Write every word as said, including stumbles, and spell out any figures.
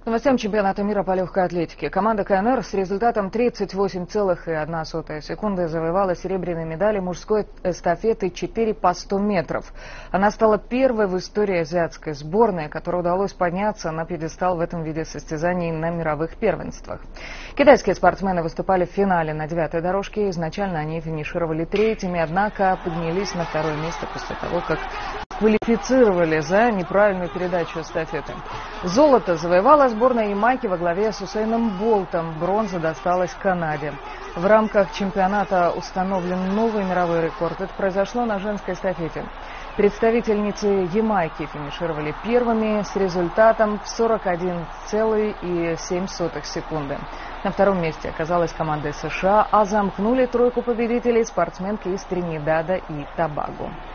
Новостям чемпионата мира по легкой атлетике. Команда КНР с результатом тридцать восемь целых одна сотая секунды завоевала серебряные медали мужской эстафеты четыре по сто метров. Она стала первой в истории азиатской сборной, которой удалось подняться на пьедестал в этом виде состязаний на мировых первенствах. Китайские спортсмены выступали в финале на девятой дорожке. Изначально они финишировали третьими, однако поднялись на второе место после того, как квалифицировали за неправильную передачу эстафеты. Золото завоевала сборная Ямайки во главе с Усейном Болтом. Бронза досталась Канаде. В рамках чемпионата установлен новый мировой рекорд. Это произошло на женской эстафете. Представительницы Ямайки финишировали первыми с результатом в сорок один целых семь сотых секунды. На втором месте оказалась команда США, а замкнули тройку победителей спортсменки из Тринидада и Тобаго.